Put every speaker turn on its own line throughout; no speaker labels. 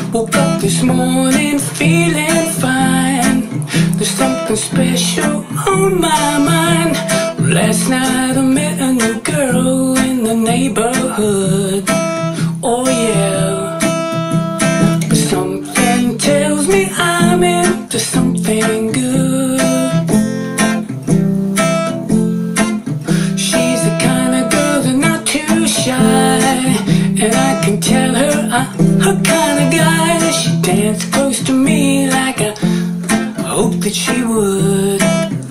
Woke up this morning feeling fine. There's something special on my mind. Last night I met a new girl in the neighborhood. Oh yeah. But something tells me I'm into something good. She's the kind of girl that's not too shy, and I can tell her I'm her kind of guy. She danced close to me like I hoped that she would.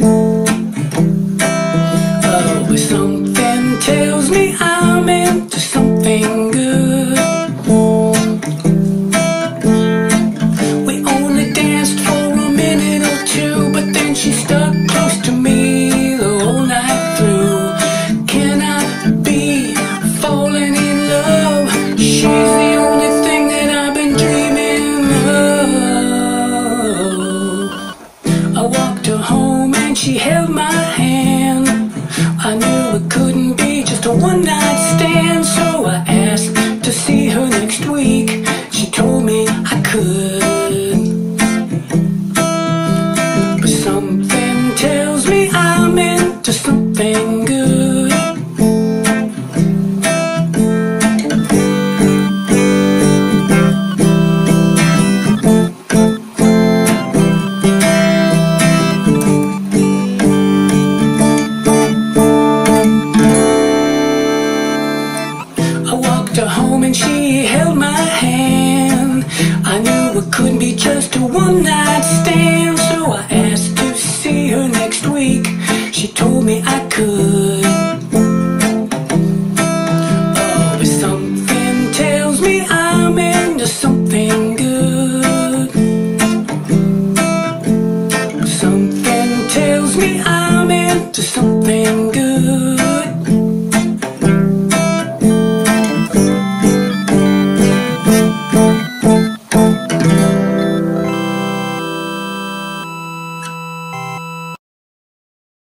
Oh, but something tells me I'm into something good. We only danced for a minute or two, but then she stuck close to me the whole night through. Can I be falling in love? She's the only thing that I've been dreaming of. I walked her home and she held my hand. I knew it couldn't be just a one-night stand, so I asked to see her next week. She told me I could. But something tells me I'm into something good. I walked her home and she held my hand. I knew it couldn't be just a one-night stand, so I asked to see her next week. She told me I could. Oh, but something tells me I'm into something good. Something tells me I'm into something good.